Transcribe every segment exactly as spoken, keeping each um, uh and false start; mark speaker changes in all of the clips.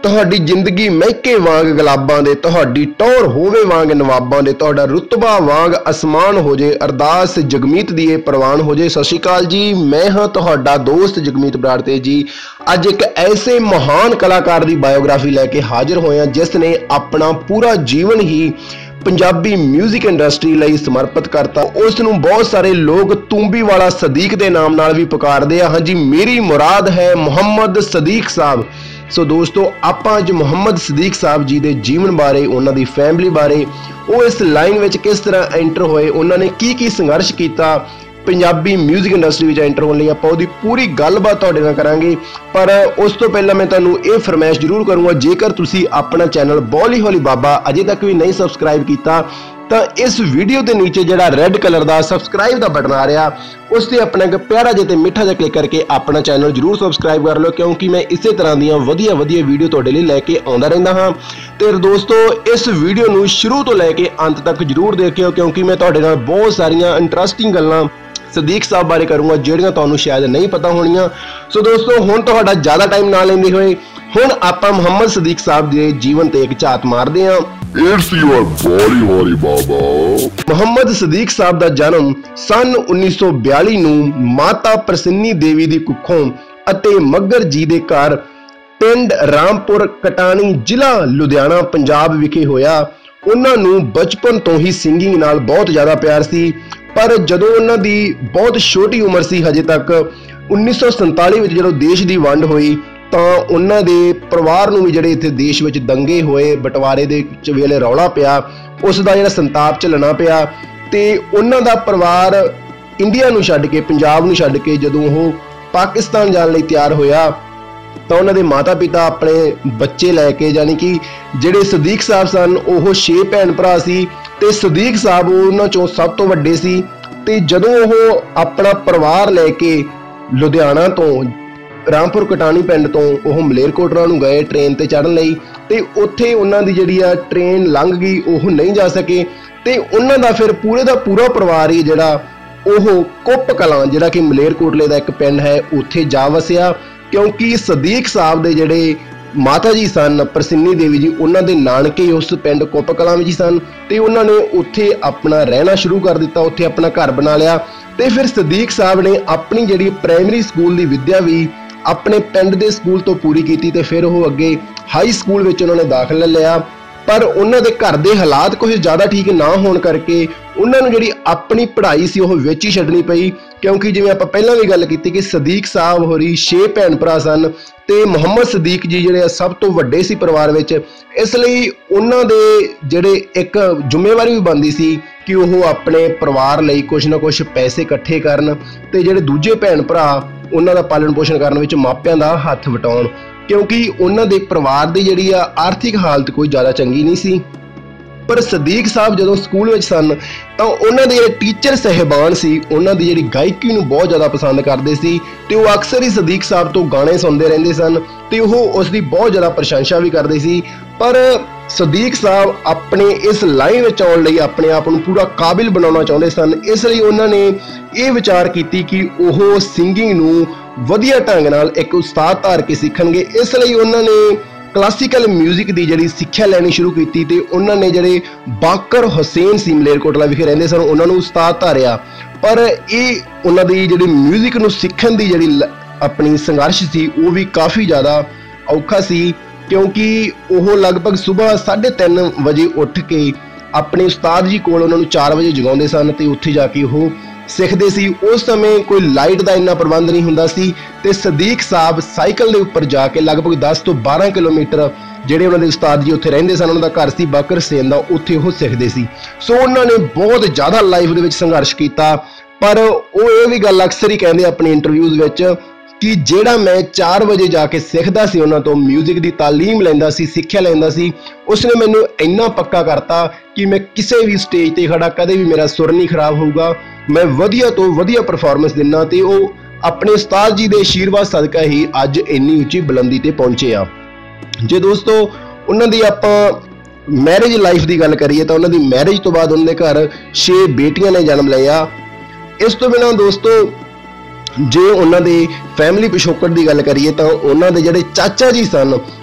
Speaker 1: ਤੁਹਾਡੀ ਜ਼ਿੰਦਗੀ ਮਹਿਕੇ ਵਾਂਗ ਗੁਲਾਬਾਂ ਦੇ, ਤੁਹਾਡੀ ਟੌਰ ਹੋਵੇ ਵਾਂਗ ਨਵਾਬਾਂ ਦੇ, ਤੁਹਾਡਾ ਰੁਤਬਾ ਵਾਂਗ ਅਸਮਾਨ ਹੋ ਜੇ, ਅਰਦਾਸ ਜਗਮੀਤ ਦੀ ਇਹ ਪ੍ਰਵਾਨ ਹੋ ਜੇ। ਸਤਿ ਸ਼੍ਰੀ ਅਕਾਲ ਜੀ, ਮੈਂ ਹਾਂ ਤੁਹਾਡਾ ਦੋਸਤ ਜਗਮੀਤ ਬਰਾੜ ਤੇ ਜੀ ਅੱਜ ਇੱਕ ਐਸੇ ਮਹਾਨ ਕਲਾਕਾਰ ਦੀ ਬਾਇਓਗ੍ਰਾਫੀ ਲੈ ਕੇ ਹਾਜ਼ਰ ਹੋਏ ਹਾਂ ਜਿਸ ਨੇ ਆਪਣਾ ਪੂਰਾ ਜੀਵਨ ਹੀ ਪੰਜਾਬੀ ਮਿਊਜ਼ਿਕ ਇੰਡਸਟਰੀ ਲਈ ਸਮਰਪਿਤ ਕਰਤਾ। ਉਸ ਨੂੰ ਬਹੁਤ ਸਾਰੇ ਲੋਕ ਤੂੰਬੀ ਵਾਲਾ ਸਦੀਕ ਦੇ ਨਾਮ ਨਾਲ ਵੀ ਪੁਕਾਰਦੇ ਆ। ਹਾਂਜੀ, ਮੇਰੀ ਮੁਰਾਦ ਹੈ ਮੁਹੰਮਦ ਸਦੀਕ ਸਾਹਿਬ। ਸੋ ਦੋਸਤੋ, ਆਪਾਂ ਅੱਜ ਮੁਹੰਮਦ ਸਦੀਕ ਸਾਹਿਬ ਜੀ ਦੇ ਜੀਵਨ ਬਾਰੇ, ਉਹਨਾਂ ਦੀ ਫੈਮਿਲੀ ਬਾਰੇ, ਉਹ ਇਸ ਲਾਈਨ ਵਿੱਚ ਕਿਸ ਤਰ੍ਹਾਂ ਐਂਟਰ ਹੋਏ, ਉਹਨਾਂ ਨੇ ਕੀ ਕੀ ਸੰਘਰਸ਼ ਕੀਤਾ ਪੰਜਾਬੀ ਮਿਊਜ਼ਿਕ ਇੰਡਸਟਰੀ ਵਿੱਚ ਐਂਟਰ ਹੋਣ ਲਈ, ਆਪਾਂ ਉਹਦੀ ਪੂਰੀ ਗੱਲਬਾਤ ਤੁਹਾਡੇ ਨਾਲ ਕਰਾਂਗੇ। ਪਰ ਉਸ ਤੋਂ ਪਹਿਲਾਂ ਮੈਂ ਤੁਹਾਨੂੰ ਇਹ ਫਰਮਾਇਸ਼ ਜ਼ਰੂਰ ਕਰੂੰਗਾ, ਜੇਕਰ ਤੁਸੀਂ ਆਪਣਾ ਚੈਨਲ ਬੋਲੀ ਹੌਲੀ ਬਾਬਾ ਅਜੇ ਤੱਕ ਵੀ ਨਹੀਂ ਸਬਸਕ੍ਰਾਈਬ ਕੀਤਾ ਤਾਂ ਇਸ ਵੀਡੀਓ ਦੇ ਨੀਚੇ ਜਿਹੜਾ ਰੈੱਡ ਕਲਰ ਦਾ ਸਬਸਕ੍ਰਾਈਬ ਦਾ ਬਟਨ ਆ ਰਿਹਾ, ਉਸ ਤੇ ਆਪਣਾ ਇੱਕ ਪਿਆਰਾ ਜਿਹਾ ਤੇ ਮਿੱਠਾ ਜਿਹਾ ਕਲਿੱਕ ਕਰਕੇ ਆਪਣਾ ਚੈਨਲ ਜ਼ਰੂਰ ਸਬਸਕ੍ਰਾਈਬ ਕਰ ਲਓ, ਕਿਉਂਕਿ ਮੈਂ ਇਸੇ ਤਰ੍ਹਾਂ ਦੀਆਂ ਵਧੀਆ ਵਧੀਆ ਵੀਡੀਓ ਤੁਹਾਡੇ ਲਈ ਲੈ ਕੇ ਆਉਂਦਾ ਰਹਿੰਦਾ ਹਾਂ। ਤੇ ਦੋਸਤੋ, ਇਸ ਵੀਡੀਓ ਨੂੰ ਸ਼ੁਰੂ ਤੋਂ ਲੈ ਕੇ ਅੰਤ ਤੱਕ ਜ਼ਰੂਰ ਦੇਖਿਓ, ਕਿਉਂਕਿ ਮੈਂ ਤੁਹਾਡੇ ਨਾਲ ਬਹੁਤ ਸਾਰੀਆਂ ਇੰਟਰਸਟਿੰਗ ਗੱਲਾਂ ਸਦੀਕ ਸਾਹਿਬ ਬਾਰੇ ਕਰੂੰਗਾ ਜਿਹੜੀਆਂ ਤੁਹਾਨੂੰ ਸ਼ਾਇਦ ਨਹੀਂ ਪਤਾ ਹੋਣੀਆਂ। ਸੋ ਦੋਸਤੋ, ਹੁਣ ਤੁਹਾਡਾ ਜ਼ਿਆਦਾ ਟਾਈਮ ਨਾ ਲੈਂਦੇ ਹੋਏ ਹੁਣ ਆਪਾਂ ਮੁਹੰਮਦ ਸਦੀਕ ਸਾਹਿਬ ਦੇ ਜੀਵਨ ਤੇ ਇੱਕ ਝਾਤ ਮਾਰਦੇ ਹਾਂ।
Speaker 2: It's your body, body, baba.
Speaker 1: Muhammad Sadiq ਸਾਹਿਬ ਦਾ ਜਨਮ ਸਨ ਉੱਨੀ ਸੌ ਬਿਆਲੀ ਨੂੰ ਮਾਤਾ ਪ੍ਰਸੰਨੀ ਦੇਵੀ ਦੀ ਕੁੱਖੋਂ ਅਤੇ ਮੱਘਰ ਜੀ ਦੇ ਘਰ ਪਿੰਡ ਰਾਮਪੁਰ ਕਟਾਣੀ, ਜ਼ਿਲ੍ਹਾ ਲੁਧਿਆਣਾ, ਪੰਜਾਬ ਵਿਖੇ ਹੋਇਆ। ਉਹਨਾਂ ਨੂੰ ਬਚਪਨ ਤੋਂ ਹੀ ਸਿੰਗਿੰਗ ਨਾਲ ਬਹੁਤ ਜ਼ਿਆਦਾ ਪਿਆਰ ਸੀ, ਪਰ ਜਦੋਂ ਉਹਨਾਂ ਦੀ ਬਹੁਤ ਛੋਟੀ ਉਮਰ ਸੀ, ਹਜੇ ਤੱਕ ਉੱਨੀ ਸੌ ਸੰਤਾਲੀ ਵਿੱਚ ਜਦੋਂ ਦੇਸ਼ ਦੀ ਵੰਡ ਹੋਈ ਤਾਂ ਉਹਨਾਂ ਦੇ ਪਰਿਵਾਰ ਨੂੰ ਵੀ ਜਿਹੜੇ ਇੱਥੇ ਦੇਸ਼ ਵਿੱਚ ਦੰਗੇ ਹੋਏ, ਬਟਵਾਰੇ ਦੇ ਵੇਲੇ ਰੌਲਾ ਪਿਆ, ਉਸ ਦਾ ਜਿਹੜਾ ਸੰਤਾਪ ਝੱਲਣਾ ਪਿਆ ਤੇ ਉਹਨਾਂ ਦਾ ਪਰਿਵਾਰ ਇੰਡੀਆ ਨੂੰ ਛੱਡ ਕੇ, ਪੰਜਾਬ ਨੂੰ ਛੱਡ ਕੇ ਜਦੋਂ ਉਹ ਪਾਕਿਸਤਾਨ ਜਾਣ ਲਈ ਤਿਆਰ ਹੋਇਆ ਤਾਂ ਉਹਨਾਂ ਦੇ ਮਾਤਾ ਪਿਤਾ ਆਪਣੇ ਬੱਚੇ ਲੈ ਕੇ, ਯਾਨੀ ਕਿ ਜਿਹੜੇ ਸਦੀਕ ਸਾਹਿਬ ਸਨ ਉਹ ਛੇ ਭੈਣ ਭਰਾ ਸੀ ਤੇ ਸਦੀਕ ਸਾਹਿਬ ਉਹਨਾਂ ਚੋਂ ਸਭ ਤੋਂ ਵੱਡੇ ਸੀ। ਤੇ ਜਦੋਂ ਉਹ ਆਪਣਾ ਪਰਿਵਾਰ ਲੈ ਕੇ ਲੁਧਿਆਣਾ ਤੋਂ, ਰਾਮਪੁਰ ਕਟਾਣੀ ਪਿੰਡ ਤੋਂ ਉਹ ਮਲੇਰਕੋਟਲਾ ਨੂੰ ਗਏ ਟ੍ਰੇਨ ਤੇ ਚੜ੍ਹਨ ਲਈ, ਤੇ ਉੱਥੇ ਉਹਨਾਂ ਦੀ ਜਿਹੜੀ ਆ ਟ੍ਰੇਨ ਲੰਘ ਗਈ, ਉਹ ਨਹੀਂ ਜਾ ਸਕੇ ਤੇ ਉਹਨਾਂ ਦਾ ਫਿਰ ਪੂਰੇ ਦਾ ਪੂਰਾ ਪਰਿਵਾਰ ਹੀ ਜਿਹੜਾ ਉਹ ਕੁੱਪ ਕਲਾਂ, ਜਿਹੜਾ ਕਿ ਮਲੇਰਕੋਟਲੇ ਦਾ ਇੱਕ ਪਿੰਡ ਹੈ, ਉੱਥੇ ਜਾ ਵਸਿਆ। ਕਿਉਂਕਿ ਸਦੀਕ ਸਾਹਿਬ ਦੇ ਜਿਹੜੇ ਮਾਤਾ ਜੀ ਸਨ ਪ੍ਰਸੰਨੀ ਦੇਵੀ ਜੀ, ਉਹਨਾਂ ਦੇ ਨਾਨਕੇ ਉਸ ਪਿੰਡ ਕੁੱਪ ਕਲਾਂ ਵਿੱਚ ਹੀ ਸਨ ਤੇ ਉਹਨਾਂ ਨੇ ਉੱਥੇ ਆਪਣਾ ਰਹਿਣਾ ਸ਼ੁਰੂ ਕਰ ਦਿੱਤਾ, ਉੱਥੇ ਆਪਣਾ ਘਰ ਬਣਾ ਲਿਆ। ਤੇ ਫਿਰ ਸਦੀਕ ਸਾਹਿਬ ਨੇ ਆਪਣੀ ਜਿਹੜੀ ਪ੍ਰਾਇਮਰੀ ਸਕੂਲ ਦੀ ਵਿੱਦਿਆ ਵੀ ਆਪਣੇ ਪਿੰਡ ਦੇ ਸਕੂਲ ਤੋਂ ਪੂਰੀ ਕੀਤੀ ਤੇ ਫਿਰ ਉਹ ਅੱਗੇ ਹਾਈ ਸਕੂਲ ਵਿੱਚ ਉਹਨਾਂ ਨੇ ਦਾਖਲਾ ਲਿਆ। ਪਰ ਉਹਨਾਂ ਦੇ ਘਰ ਦੇ ਹਾਲਾਤ ਕੁਝ ਜ਼ਿਆਦਾ ਠੀਕ ਨਾ ਹੋਣ ਕਰਕੇ ਉਹਨਾਂ ਨੂੰ ਜਿਹੜੀ ਆਪਣੀ ਪੜ੍ਹਾਈ ਸੀ ਉਹ ਵਿੱਚ ਹੀ ਛੱਡਣੀ ਪਈ, ਕਿਉਂਕਿ ਜਿਵੇਂ ਆਪਾਂ ਪਹਿਲਾਂ ਵੀ ਗੱਲ ਕੀਤੀ ਕਿ ਸਦੀਕ ਸਾਹਿਬ ਹੋਰੀ ਛੇ ਭੈਣ ਭਰਾ ਸਨ ਤੇ ਮੁਹੰਮਦ ਸਦੀਕ ਜੀ ਜਿਹੜੇ ਸਭ ਤੋਂ ਵੱਡੇ ਸੀ ਪਰਿਵਾਰ ਵਿੱਚ, ਇਸ ਲਈ ਉਹਨਾਂ ਦੇ ਜਿਹੜੇ ਇੱਕ ਜ਼ਿੰਮੇਵਾਰੀ ਵੀ ਬਣਦੀ ਸੀ ਕਿ ਉਹ ਆਪਣੇ ਪਰਿਵਾਰ ਲਈ ਕੁਝ ਨਾ ਕੁਝ ਪੈਸੇ ਇਕੱਠੇ ਕਰਨ ਤੇ ਜਿਹੜੇ ਦੂਜੇ ਭੈਣ ਭਰਾ ਉਹਨਾਂ ਦਾ ਪਾਲਣ ਪੋਸ਼ਣ ਕਰਨ ਵਿੱਚ ਮਾਪਿਆਂ ਦਾ ਹੱਥ ਵਟਾਉਣ, ਕਿਉਂਕਿ ਉਹਨਾਂ ਦੇ ਪਰਿਵਾਰ ਦੀ ਜਿਹੜੀ ਆ ਆਰਥਿਕ ਹਾਲਤ ਕੋਈ ਜ਼ਿਆਦਾ ਚੰਗੀ ਨਹੀਂ ਸੀ। ਪਰ ਸਦੀਕ ਸਾਹਿਬ ਜਦੋਂ ਸਕੂਲ ਵਿੱਚ ਸਨ ਤਾਂ ਉਹਨਾਂ ਦੇ ਜਿਹੜੇ ਟੀਚਰ ਸਹਿਬਾਨ ਸੀ, ਉਹਨਾਂ ਦੀ ਜਿਹੜੀ ਗਾਇਕੀ ਨੂੰ ਬਹੁਤ ਜ਼ਿਆਦਾ ਪਸੰਦ ਕਰਦੇ ਸੀ ਤੇ ਉਹ ਅਕਸਰ ਹੀ ਸਦੀਕ ਸਾਹਿਬ ਤੋਂ ਗਾਣੇ ਸੁਣਦੇ ਰਹਿੰਦੇ ਸਨ ਤੇ ਉਹ ਉਸ ਦੀ ਬਹੁਤ ਜ਼ਿਆਦਾ ਪ੍ਰਸ਼ੰਸਾ ਵੀ ਕਰਦੇ ਸੀ। ਪਰ ਸਦੀਕ ਸਾਹਿਬ ਆਪਣੇ ਇਸ ਲਾਈਨ ਵਿੱਚ ਆਉਣ ਲਈ ਆਪਣੇ ਆਪ ਨੂੰ ਪੂਰਾ ਕਾਬਿਲ ਬਣਾਉਣਾ ਚਾਹੁੰਦੇ ਸਨ, ਇਸ ਲਈ ਉਹਨਾਂ ਨੇ ਇਹ ਵਿਚਾਰ ਕੀਤੀ ਕਿ ਉਹ ਸਿੰਗਿੰਗ ਨੂੰ ਵਧੀਆ ਢੰਗ ਨਾਲ ਇੱਕ ਉਸਤਾਦ ਧਾਰ ਕੇ ਸਿੱਖਣਗੇ। ਇਸ ਲਈ ਉਹਨਾਂ ਨੇ ਕਲਾਸੀਕਲ ਮਿਊਜ਼ਿਕ ਦੀ ਜਿਹੜੀ ਸਿੱਖਿਆ ਲੈਣੀ ਸ਼ੁਰੂ ਕੀਤੀ ਤੇ ਉਹਨਾਂ ਨੇ ਜਿਹੜੇ ਬਾਕਰ ਹੁਸੈਨ ਸੀ ਮਲੇਰਕੋਟਲਾ ਵਿਖੇ ਰਹਿੰਦੇ ਸਨ, ਉਹਨਾਂ ਨੂੰ ਉਸਤਾਦ ਧਾਰਿਆ। ਪਰ ਇਹ ਉਹਨਾਂ ਦੀ ਜਿਹੜੀ ਮਿਊਜ਼ਿਕ ਨੂੰ ਸਿੱਖਣ ਦੀ ਜਿਹੜੀ ਆਪਣੀ ਸੰਘਰਸ਼ ਸੀ ਉਹ ਵੀ ਕਾਫੀ ਜ਼ਿਆਦਾ ਔਖਾ ਸੀ, ਕਿਉਂਕਿ ਉਹ ਲਗਭਗ ਸਵੇਰ ਸਾਢੇ ਤਿੰਨ ਵਜੇ ਉੱਠ ਕੇ ਆਪਣੇ ਉਸਤਾਦ ਜੀ ਕੋਲ ਉਹਨਾਂ ਨੂੰ ਚਾਰ ਵਜੇ ਜਗਾਉਂਦੇ ਸਨ ਤੇ ਉੱਥੇ ਜਾ ਕੇ ਉਹ ਸਿੱਖਦੇ ਸੀ। ਉਸ ਸਮੇਂ ਕੋਈ ਲਾਈਟ ਦਾ ਇੰਨਾ ਪ੍ਰਬੰਧ ਨਹੀਂ ਹੁੰਦਾ ਸੀ ਤੇ ਸਦੀਕ ਸਾਹਿਬ ਸਾਈਕਲ ਦੇ ਉੱਪਰ ਜਾ ਕੇ ਲਗਭਗ ਦਸ ਤੋਂ ਬਾਰਾਂ ਕਿਲੋਮੀਟਰ ਜਿਹੜੇ ਉਹਨਾਂ ਦੇ ਉਸਤਾਦ ਜੀ ਉੱਥੇ ਰਹਿੰਦੇ ਸਨ, ਉਹਨਾਂ ਦਾ ਘਰ ਸੀ ਬਾਕਰ ਹੁਸੈਨ ਦਾ, ਉੱਥੇ ਉਹ ਸਿੱਖਦੇ ਸੀ। ਸੋ ਉਹਨਾਂ ਨੇ ਬਹੁਤ ਜ਼ਿਆਦਾ ਲਾਈਫ ਦੇ ਵਿੱਚ ਸੰਘਰਸ਼ ਕੀਤਾ। ਪਰ ਉਹ ਇਹ ਵੀ ਗੱਲ ਅਕਸਰ ਹੀ ਕਹਿੰਦੇ ਆਪਣੀ ਇੰਟਰਵਿਊਜ਼ ਵਿੱਚ ਕਿ ਜਿਹੜਾ ਮੈਂ ਚਾਰ ਵਜੇ ਜਾ ਕੇ ਸਿੱਖਦਾ ਸੀ, ਉਹਨਾਂ ਤੋਂ ਮਿਊਜ਼ਿਕ ਦੀ ਤਾਲੀਮ ਲੈਂਦਾ ਸੀ, ਸਿੱਖਿਆ ਲੈਂਦਾ ਸੀ, ਉਸਨੇ ਮੈਨੂੰ ਇੰਨਾ ਪੱਕਾ ਕਰਤਾ ਕਿ ਮੈਂ ਕਿਸੇ ਵੀ ਸਟੇਜ ਤੇ ਖੜਾ ਕਦੇ ਵੀ ਮੇਰਾ ਸੁਰ ਨਹੀਂ ਖਰਾਬ ਹੋਊਗਾ, ਮੈਂ ਵਧੀਆ ਤੋਂ ਵਧੀਆ ਪਰਫਾਰਮੈਂਸ ਦਿੰਦਾ। ਤੇ ਉਹ ਆਪਣੇ ਉਸਤਾਦ ਜੀ ਦੇ ਆਸ਼ੀਰਵਾਦ ਸਦਕਾ ਹੀ ਅੱਜ ਇੰਨੀ ਉੱਚੀ ਬੁਲੰਦੀ ਤੇ ਪਹੁੰਚੇ ਆ। ਜੇ ਦੋਸਤੋ ਉਹਨਾਂ ਦੀ ਆਪਾਂ ਮੈਰਿਜ ਲਾਈਫ ਦੀ ਗੱਲ ਕਰੀਏ ਤਾਂ ਉਹਨਾਂ ਦੀ ਮੈਰਿਜ ਤੋਂ ਬਾਅਦ ਉਹਨਾਂ ਦੇ ਘਰ ਛੇ ਬੇਟੀਆਂ ਨੇ ਜਨਮ ਲਿਆ। ਇਸ ਤੋਂ ਬਿਨਾਂ ਦੋਸਤੋ ਜੇ ਉਹਨਾਂ ਦੇ ਫੈਮਿਲੀ ਪਿਛੋਕੜ ਦੀ ਗੱਲ ਕਰੀਏ ਤਾਂ ਉਹਨਾਂ ਦੇ ਜਿਹੜੇ ਚਾਚਾ ਜੀ ਸਨ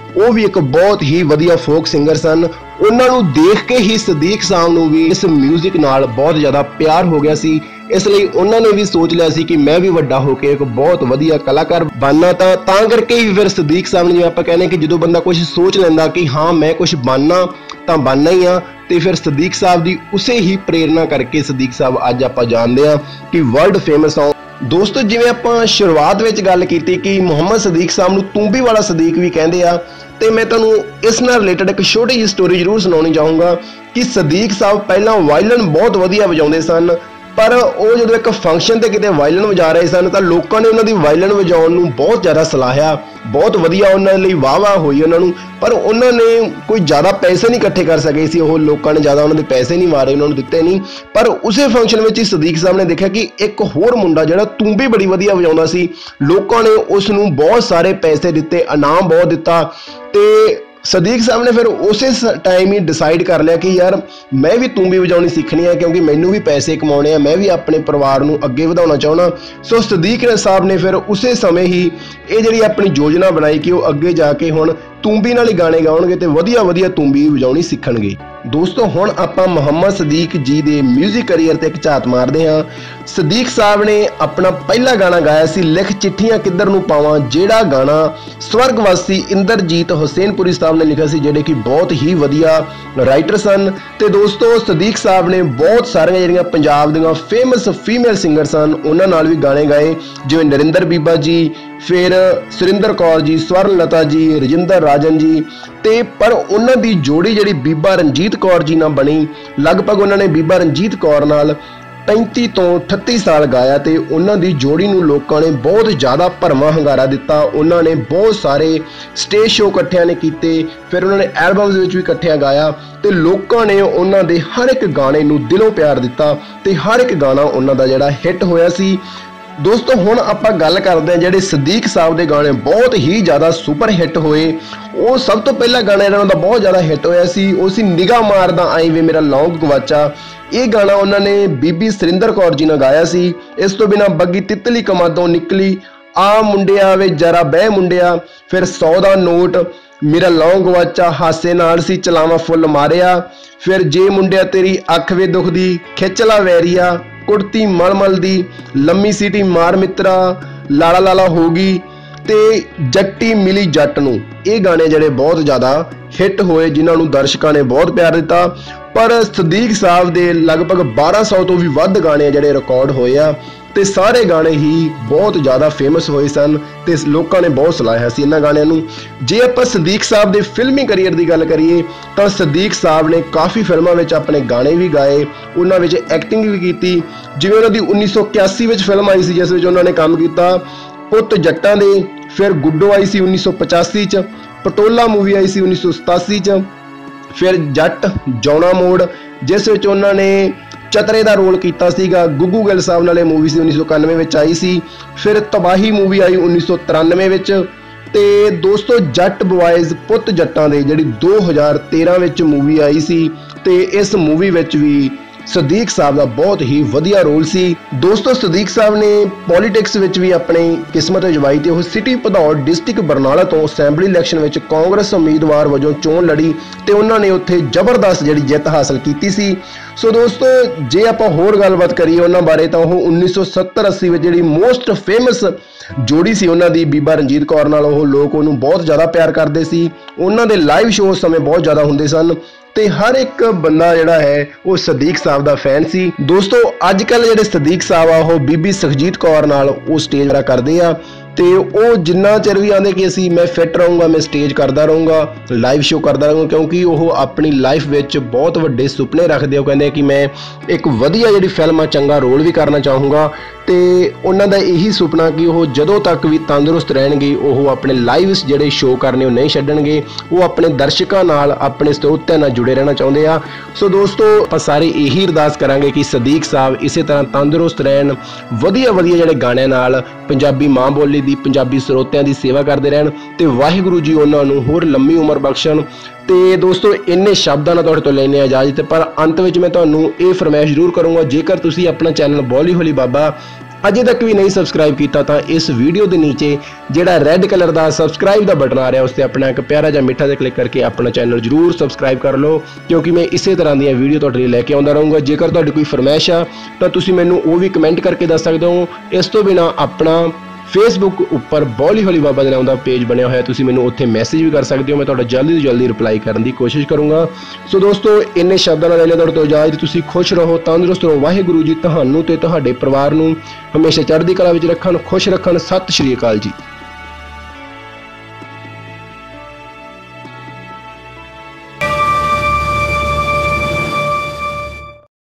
Speaker 1: ਉਹ ਵੀ ਇੱਕ ਬਹੁਤ ਹੀ ਵਧੀਆ ਫੋਕ ਸਿੰਗਰ ਸਨ। ਉਹਨਾਂ ਨੂੰ ਦੇਖ ਕੇ ਹੀ ਸਦੀਕ ਸਾਹਿਬ ਨੂੰ ਵੀ ਇਸ ਮਿਊਜ਼ਿਕ ਨਾਲ ਬਹੁਤ ਜ਼ਿਆਦਾ ਪਿਆਰ ਹੋ ਗਿਆ ਸੀ। ਇਸ ਲਈ ਉਹਨਾਂ ਨੇ ਵੀ ਸੋਚ ਲਿਆ ਸੀ ਕਿ ਮੈਂ ਵੀ ਵੱਡਾ ਹੋ ਕੇ ਇੱਕ ਬਹੁਤ ਵਧੀਆ ਕਲਾਕਾਰ ਬਣਨਾ। ਤਾਂ ਤਾਂ ਕਰਕੇ ਹੀ ਫਿਰ ਸਦੀਕ ਸਾਹਿਬ ਨੇ, ਜਿਵੇਂ ਆਪਾਂ ਕਹਿੰਦੇ ਕਿ ਜਦੋਂ ਬੰਦਾ ਕੁਝ ਸੋਚ ਲੈਂਦਾ ਕਿ ਹਾਂ ਮੈਂ ਕੁਝ ਬਣਨਾ ਤਾਂ ਬਣਨਾ ਹੀ ਆ, ਤੇ ਫਿਰ ਸਦੀਕ ਸਾਹਿਬ ਦੀ ਉਸੇ ਹੀ ਪ੍ਰੇਰਨਾ ਕਰਕੇ ਸਦੀਕ ਸਾਹਿਬ ਅੱਜ ਆਪਾਂ ਜਾਣਦੇ ਆ ਕਿ ਵਰਲਡ ਫੇਮਸ ਆ। ਦੋਸਤੋ, ਜਿਵੇਂ ਆਪਾਂ ਸ਼ੁਰੂਆਤ ਵਿੱਚ ਗੱਲ ਕੀਤੀ ਕਿ ਮੁਹੰਮਦ ਸਦੀਕ ਸਾਹਿਬ ਨੂੰ ਤੂੰਬੀ ਵਾਲਾ ਸਦੀਕ ਵੀ ਕਹਿੰਦੇ ਆ, ਤੇ ਮੈਂ ਤੁਹਾਨੂੰ ਇਸ ਨਾਲ ਰਿਲੇਟਡ ਇੱਕ ਛੋਟੀ ਜਿਹੀ ਸਟੋਰੀ ਜ਼ਰੂਰ ਸੁਣਾਉਣੀ ਚਾਹੂੰਗਾ ਕਿ ਸਦੀਕ ਸਾਹਿਬ ਪਹਿਲਾਂ ਵਾਇਲਨ ਬਹੁਤ ਵਧੀਆ ਵਜਾਉਂਦੇ ਸਨ, ਪਰ ਉਹ ਜਦੋਂ ਇੱਕ ਫੰਕਸ਼ਨ ਤੇ ਕਿਤੇ ਵਾਇਲਨ ਵਜਾ ਰਹੇ ਸਨ ਤਾਂ ਲੋਕਾਂ ਨੇ ਉਹਨਾਂ ਦੀ ਵਾਇਲਨ ਵਜਾਉਣ ਨੂੰ ਬਹੁਤ ਜ਼ਿਆਦਾ ਸਲਾਹਿਆ, ਬਹੁਤ ਵਧੀਆ ਉਹਨਾਂ ਲਈ ਵਾਹ ਵਾਹ ਹੋਈ ਉਹਨਾਂ ਨੂੰ, ਪਰ ਉਹਨਾਂ ਨੇ ਕੋਈ ਜ਼ਿਆਦਾ ਪੈਸੇ ਨਹੀਂ ਇਕੱਠੇ ਕਰ ਸਕੇ ਸੀ। ਉਹ ਲੋਕਾਂ ਨੇ ਜ਼ਿਆਦਾ ਉਹਨਾਂ ਦੇ ਪੈਸੇ ਨਹੀਂ ਮਾਰੇ, ਉਹਨਾਂ ਨੂੰ ਦਿੱਤੇ ਨਹੀਂ। ਪਰ ਉਸੇ ਫੰਕਸ਼ਨ ਵਿੱਚ ਹੀ ਸਦੀਕ ਸਾਹਿਬ ਨੇ ਦੇਖਿਆ ਕਿ ਇੱਕ ਹੋਰ ਮੁੰਡਾ ਜਿਹੜਾ ਤੂੰਬੀ ਬੜੀ ਵਧੀਆ ਵਜਾਉਂਦਾ ਸੀ, ਲੋਕਾਂ ਨੇ ਉਸ ਨੂੰ ਬਹੁਤ ਸਾਰੇ ਪੈਸੇ ਦਿੱਤੇ, ਇਨਾਮ ਬਹੁਤ ਦਿੱਤਾ। ਤੇ ਸਦੀਕ ਸਾਹਿਬ ਨੇ ਫਿਰ ਉਸੇ ਟਾਈਮ ਹੀ ਡਿਸਾਈਡ ਕਰ ਲਿਆ ਕਿ ਯਾਰ ਮੈਂ ਵੀ ਤੂੰਬੀ ਵਜਾਉਣੀ ਸਿੱਖਣੀ ਹੈ, ਕਿਉਂਕਿ ਮੈਨੂੰ ਵੀ ਪੈਸੇ ਕਮਾਉਣੇ ਆ, ਮੈਂ ਵੀ ਆਪਣੇ ਪਰਿਵਾਰ ਨੂੰ ਅੱਗੇ ਵਧਾਉਣਾ ਚਾਹੁੰਦਾ। ਸੋ ਸਦੀਕ ਸਾਹਿਬ ਨੇ ਫਿਰ ਉਸੇ ਸਮੇਂ ਹੀ ਇਹ ਜਿਹੜੀ ਆਪਣੀ ਯੋਜਨਾ ਬਣਾਈ ਕਿ ਉਹ ਅੱਗੇ ਜਾ ਕੇ ਹੁਣ ਤੂੰਬੀ ਨਾਲ ਹੀ ਗਾਣੇ ਗਾਉਣਗੇ ਤੇ ਵਧੀਆ ਵਧੀਆ ਤੂੰਬੀ ਵਜਾਉਣੀ ਸਿੱਖਣਗੇ। ਦੋਸਤੋ, ਹੁਣ ਆਪਾਂ ਮੁਹੰਮਦ ਸਦੀਕ ਜੀ ਦੇ ਮਿਊਜ਼ਿਕ ਕਰੀਅਰ ਤੇ ਇੱਕ ਝਾਤ ਮਾਰਦੇ ਹਾਂ। ਸਦੀਕ ਸਾਹਿਬ ਨੇ ਆਪਣਾ ਪਹਿਲਾ ਗਾਣਾ ਗਾਇਆ ਸੀ ਲਿਖ ਚਿੱਠੀਆਂ ਕਿੱਧਰ ਨੂੰ ਪਾਵਾਂ, ਜਿਹੜਾ ਗਾਣਾ ਸਵਰਗਵਾਸੀ ਇੰਦਰਜੀਤ ਹੁਸੈਨਪੁਰੀ ਸਾਹਿਬ ਨੇ ਲਿਖਿਆ ਸੀ, ਜਿਹੜੇ ਕਿ ਬਹੁਤ ਹੀ ਵਧੀਆ ਰਾਈਟਰ ਸਨ। ਤੇ ਦੋਸਤੋ, ਸਦੀਕ ਸਾਹਿਬ ਨੇ ਬਹੁਤ ਸਾਰੀਆਂ ਜਿਹੜੀਆਂ ਪੰਜਾਬ ਦੀਆਂ ਫੇਮਸ ਫੀਮੇਲ ਸਿੰਗਰ ਸਨ ਉਹਨਾਂ ਨਾਲ ਵੀ ਗਾਣੇ ਗਾਏ, ਜਿਵੇਂ ਨਰਿੰਦਰ ਬੀਬਾ ਜੀ, ਫਿਰ ਸੁਰਿੰਦਰ ਕੌਰ ਜੀ, ਸਵਰਨ ਲਤਾ ਜੀ, ਰਜਿੰਦਰ ਰਾਜਨ ਜੀ। ਤੇ ਪਰ ਉਹਨਾਂ ਦੀ ਜੋੜੀ ਜਿਹੜੀ ਬੀਬਾ ਰਣਜੀਤ ਕੌਰ ਜੀ ਨਾਲ ਬਣੀ, ਲਗਭਗ ਉਹਨਾਂ ਨੇ ਬੀਬਾ ਰਣਜੀਤ ਕੌਰ ਨਾਲ ਪੈਂਤੀ ਤੋਂ ਅਠੱਤੀ ਸਾਲ ਗਾਇਆ ਤੇ ਉਹਨਾਂ ਦੀ ਜੋੜੀ ਨੂੰ ਲੋਕਾਂ ਨੇ ਬਹੁਤ ਜ਼ਿਆਦਾ ਭਰਵਾਂ ਹੰਗਾਰਾ ਦਿੱਤਾ। ਉਹਨਾਂ ਨੇ ਬਹੁਤ ਸਾਰੇ ਸਟੇਜ ਸ਼ੋਅ ਇਕੱਠਿਆਂ ਨੇ ਕੀਤੇ, ਫਿਰ ਉਹਨਾਂ ਨੇ ਐਲਬਮਸ ਵਿੱਚ ਵੀ ਇਕੱਠਿਆਂ ਗਾਇਆ ਤੇ ਲੋਕਾਂ ਨੇ ਉਹਨਾਂ ਦੇ ਹਰ ਇੱਕ ਗਾਣੇ ਨੂੰ ਦਿਲੋਂ ਪਿਆਰ ਦਿੱਤਾ ਤੇ ਹਰ ਇੱਕ ਗਾਣਾ ਉਹਨਾਂ ਦਾ ਜਿਹੜਾ ਹਿੱਟ ਹੋਇਆ ਸੀ। ਦੋਸਤੋ, ਹੁਣ ਆਪਾਂ ਗੱਲ ਕਰਦੇ ਹਾਂ ਜਿਹੜੇ ਸਦੀਕ ਸਾਹਿਬ ਦੇ ਗਾਣੇ ਬਹੁਤ ਹੀ ਜ਼ਿਆਦਾ ਸੁਪਰ ਹਿੱਟ ਹੋਏ। ਉਹ ਸਭ ਤੋਂ ਪਹਿਲਾ ਗਾਣਾ ਜਿਹੜਾ ਉਹਨਾਂ ਦਾ ਬਹੁਤ ਜ਼ਿਆਦਾ ਹਿੱਟ ਹੋਇਆ ਸੀ ਉਹ ਸੀ ਨਿਗਾਹ ਮਾਰਦਾ ਆਈ ਵੇ ਮੇਰਾ ਲੌਂਗ ਗਵਾਚਾ। ਇਹ ਗਾਣਾ ਉਹਨਾਂ ਨੇ ਬੀਬੀ ਸੁਰਿੰਦਰ ਕੌਰ ਜੀ ਨਾਲ ਗਾਇਆ ਸੀ। ਇਸ ਤੋਂ ਬਿਨਾਂ ਬੱਗੀ ਤਿੱਤਲੀ ਕਮਾਦੋਂ ਨਿਕਲੀ, ਆ ਮੁੰਡਿਆ ਵੇ ਜਰਾ ਬਹਿ ਮੁੰਡਿਆ, ਫਿਰ ਸੌ ਦਾ ਨੋਟ, ਮੇਰਾ ਲੌਂਗ ਗਵਾਚਾ, ਹਾਸੇ ਨਾਲ ਸੀ ਚਲਾਵਾ ਫੁੱਲ ਮਾਰਿਆ, ਫਿਰ ਜੇ ਮੁੰਡਿਆ ਤੇਰੀ ਅੱਖ ਵੇ ਦੁਖਦੀ, ਖਿੱਚਲਾ ਵੈਰੀਆ, ਕੁੜਤੀ ਮਲਮਲ ਦੀ, ਲੰਮੀ ਸੀਟੀ ਮਾਰ ਮਿੱਤਰਾ, ਲਾਲਾ ਲਾਲਾ ਹੋ ਗਈ ਤੇ ਜੱਟੀ ਮਿਲੀ ਜੱਟ ਨੂੰ। ਇਹ ਗਾਣੇ ਜਿਹੜੇ ਬਹੁਤ ਜ਼ਿਆਦਾ ਹਿੱਟ ਹੋਏ, ਜਿਨ੍ਹਾਂ ਨੂੰ ਦਰਸ਼ਕਾਂ ਨੇ ਬਹੁਤ ਪਿਆਰ ਦਿੱਤਾ। ਪਰ ਸਦੀਕ ਸਾਹਿਬ ਦੇ ਲਗਭਗ ਬਾਰਾਂ ਸੌ ਤੋਂ ਵੀ ਵੱਧ ਗਾਣੇ ਜਿਹੜੇ ਰਿਕਾਰਡ ਹੋਏ ਆ ਤੇ ਸਾਰੇ ਗਾਣੇ ਹੀ ਬਹੁਤ ਜ਼ਿਆਦਾ ਫੇਮਸ ਹੋਏ ਸਨ ਤੇ ਲੋਕਾਂ ਨੇ ਬਹੁਤ ਸਲਾਹਿਆ ਸੀ ਇਹਨਾਂ ਗਾਣਿਆਂ ਨੂੰ। ਜੇ ਆਪਾਂ ਸਦੀਕ ਸਾਹਿਬ ਦੇ ਫਿਲਮੀ ਕਰੀਅਰ ਦੀ ਗੱਲ ਕਰੀਏ ਤਾਂ ਸਦੀਕ ਸਾਹਿਬ ਨੇ ਕਾਫੀ ਫਿਲਮਾਂ ਵਿੱਚ ਆਪਣੇ ਗਾਣੇ ਵੀ ਗਾਏ, ਉਹਨਾਂ ਵਿੱਚ ਐਕਟਿੰਗ ਵੀ ਕੀਤੀ। ਜਿਵੇਂ ਉਹਨਾਂ ਦੀ ਉੱਨੀ ਸੌ ਇਕਿਆਸੀ ਵਿੱਚ ਫਿਲਮ ਆਈ ਸੀ ਜਿਸ ਵਿੱਚ ਉਹਨਾਂ ਨੇ ਕੰਮ ਕੀਤਾ ਪੁੱਤ ਜੱਟਾਂ ਦੇ, ਫਿਰ ਗੁੱਡੋ ਆਈ ਸੀ ਉੱਨੀ ਸੌ ਪਚਾਸੀ 'ਚ, ਪਟੋਲਾ ਮੂਵੀ ਆਈ ਸੀ ਉੱਨੀ ਸੌ ਸਤਾਸੀ 'ਚ, ਫਿਰ ਜੱਟ ਜੌਣਾ ਮੋੜ ਜਿਸ ਵਿੱਚ ਉਹਨਾਂ ਨੇ ਚਤਰੇ ਦਾ ਰੋਲ ਕੀਤਾ ਸੀਗਾ। ਗੁੱਗੂ ਗਿੱਲ ਸਾਹਿਬ ਨਾਲ ਇਹ ਮੂਵੀ ਸੀ ਉੱਨੀ ਸੌ ਇਕਾਨਵੇਂ ਵਿੱਚ ਆਈ ਸੀ। ਫਿਰ ਤਬਾਹੀ ਮੂਵੀ ਆਈ ਉੱਨੀ ਸੌ ਤਰਾਨਵੇਂ ਵਿੱਚ। ਤੇ ਦੋਸਤੋ, ਜੱਟ ਬੁਆਇਜ਼ ਪੁੱਤ ਜੱਟਾਂ ਦੇ ਜਿਹੜੀ ਦੋ ਹਜ਼ਾਰ ਤੇਰਾਂ ਵਿੱਚ ਮੂਵੀ ਆਈ ਸੀ ਤੇ ਇਸ ਮੂਵੀ ਵਿੱਚ ਵੀ ਸਦੀਕ ਸਾਹਿਬ ਦਾ ਬਹੁਤ ਹੀ ਵਧੀਆ ਰੋਲ ਸੀ। ਦੋਸਤੋ, ਸਦੀਕ ਸਾਹਿਬ ਨੇ ਪੋਲੀਟਿਕਸ ਵਿੱਚ ਵੀ ਆਪਣੀ ਕਿਸਮਤ ਅਜਮਾਈ ਤੇ ਉਹ ਸਿਟੀ ਭਦੌੜ ਡਿਸਟ੍ਰਿਕਟ ਬਰਨਾਲਾ ਤੋਂ ਅਸੈਂਬਲੀ ਇਲੈਕਸ਼ਨ ਵਿੱਚ ਕਾਂਗਰਸ ਉਮੀਦਵਾਰ ਵਜੋਂ ਚੋਣ ਲੜੀ ਤੇ ਉਹਨਾਂ ਨੇ ਉੱਥੇ ਜ਼ਬਰਦਸਤ ਜਿਹੜੀ ਜਿੱਤ ਹਾਸਲ ਕੀਤੀ ਸੀ। ਸੋ ਦੋਸਤੋ, ਜੇ ਆਪਾਂ ਹੋਰ ਗੱਲਬਾਤ ਕਰੀਏ ਉਹਨਾਂ ਬਾਰੇ ਤਾਂ ਉਹ ਉੱਨੀ ਸੌ ਸੱਤਰ ਅੱਸੀ ਵਿੱਚ ਜਿਹੜੀ ਮੋਸਟ ਫੇਮਸ ਜੋੜੀ ਸੀ ਉਹਨਾਂ ਦੀ ਬੀਬਾ ਰਣਜੀਤ ਕੌਰ ਨਾਲ, ਉਹ ਲੋਕ ਉਹਨੂੰ ਬਹੁਤ ਜ਼ਿਆਦਾ ਪਿਆਰ ਕਰਦੇ ਸੀ। ਉਹਨਾਂ ਦੇ ਲਾਈਵ ਸ਼ੋਅ ਉਸ ਸਮੇਂ ਬਹੁਤ ਜ਼ਿਆਦਾ ਹੁੰਦੇ ਸਨ ਤੇ ਹਰ ਇੱਕ ਬੰਦਾ ਜਿਹੜਾ ਹੈ ਉਹ ਸਦੀਕ ਸਾਹਿਬ ਦਾ ਫੈਨ ਸੀ। ਦੋਸਤੋ, ਅੱਜ ਕੱਲ ਜਿਹੜੇ ਸਦੀਕ ਸਾਹਿਬ ਆ ਉਹ ਬੀਬੀ ਸੁਖਜੀਤ ਕੌਰ ਨਾਲ ਉਹ ਸਟੇਜ ਵਗੈਰਾ ਕਰਦੇ ਆ ਤੇ ਉਹ ਜਿੰਨਾ ਚਿਰ ਵੀ ਆਂਦੇ ਕਿ ਅਸੀਂ ਮੈਂ ਫਿੱਟ ਰਹੂੰਗਾ, ਮੈਂ ਸਟੇਜ ਕਰਦਾ ਰਹੂੰਗਾ, ਲਾਈਵ ਸ਼ੋਅ ਕਰਦਾ ਰਹੂੰਗਾ, ਕਿਉਂਕਿ ਉਹ ਆਪਣੀ ਲਾਈਫ ਵਿੱਚ ਬਹੁਤ ਵੱਡੇ ਸੁਪਨੇ ਰੱਖਦੇ। ਉਹ ਕਹਿੰਦੇ ਕਿ ਮੈਂ ਇੱਕ ਵਧੀਆ ਜਿਹੜੀ ਫਿਲਮ ਆ ਚੰਗਾ ਰੋਲ ਵੀ ਕਰਨਾ ਚਾਹੂੰਗਾ ਤੇ ਉਹਨਾਂ ਦਾ ਇਹੀ ਸੁਪਨਾ ਕਿ ਉਹ ਜਦੋਂ ਤੱਕ ਵੀ ਤੰਦਰੁਸਤ ਰਹਿਣਗੇ ਉਹ ਆਪਣੇ ਲਾਈਵ ਜਿਹੜੇ ਸ਼ੋਅ ਕਰਨੇ ਉਹ ਨਹੀਂ ਛੱਡਣਗੇ, ਉਹ ਆਪਣੇ ਦਰਸ਼ਕਾਂ ਨਾਲ ਆਪਣੇ ਸਰੋਤਿਆਂ ਨਾਲ ਜੁੜੇ ਰਹਿਣਾ ਚਾਹੁੰਦੇ ਆ। ਸੋ ਦੋਸਤੋ, ਆਪਾਂ ਸਾਰੇ ਇਹੀ ਅਰਦਾਸ ਕਰਾਂਗੇ ਕਿ ਸਦੀਕ ਸਾਹਿਬ ਇਸੇ ਤਰ੍ਹਾਂ ਤੰਦਰੁਸਤ ਰਹਿਣ, ਵਧੀਆ ਵਧੀਆ ਜਿਹੜੇ ਗਾਣਿਆਂ ਨਾਲ ਪੰਜਾਬੀ ਮਾਂ ਬੋਲੀ ਦੀ, ਪੰਜਾਬੀ ਸਰੋਤਿਆਂ ਦੀ ਸੇਵਾ ਕਰਦੇ ਰਹਿਣ ਤੇ ਵਾਹਿਗੁਰੂ ਜੀ ਉਹਨਾਂ ਨੂੰ ਹੋਰ ਲੰਮੀ ਉਮਰ ਬਖਸ਼ਣ। ਤੇ ਦੋਸਤੋ, ਇੰਨੇ ਸ਼ਬਦਾਂ ਨਾਲ ਤੁਹਾਡੇ ਤੋਂ ਲੈਣੇ ਇਜਾਜ਼ਤ, ਪਰ ਅੰਤ ਵਿੱਚ ਮੈਂ ਤੁਹਾਨੂੰ ਇਹ ਫਰਮਾਇਸ਼ ਜ਼ਰੂਰ ਕਰੂੰਗਾ, ਜੇਕਰ ਤੁਸੀਂ ਆਪਣਾ ਚੈਨਲ ਬੋਲੀ ਹੋਲੀ ਬਾਬਾ अजे तक भी नहीं सबसक्राइब किया तो इस वीडियो के नीचे जिहड़ा रेड कलर का सबसक्राइब का बटन आ रहा उस पर अपना एक प्यारा जिहा मिठा जिहा क्लिक करके अपना चैनल जरूर सबसक्राइब कर लो, क्योंकि मैं इस तरह दी वीडियो तुहाडे लई लैके आउंदा रहूँगा। जेकर तुहाडी कोई फरमाइश आ तो तुसीं मैनूं वो भी कमेंट करके दस सकदे हो। इस तो बिना अपना फेसबुक उपर बॉली हॉली बाबा दे नाम दा पेज बनया होया, तुसीं मैनूं उत्थे मैसेज भी कर सकते हो। मैं तुहाडा जल्दी तो जल्दी रिप्लाई करने की कोशिश करूँगा। सो दोस्तों इन्ने शब्दों नाल तुहाडे तो इजाजत, तुसीं खुश रहो, तंदुरुस्त रहो। वाहिगुरू जी तुहानूं ते तुहाडे परिवार नूं हमेशा चढ़दी कला विच रखण, खुश रखण। सत श्री अकाल जी।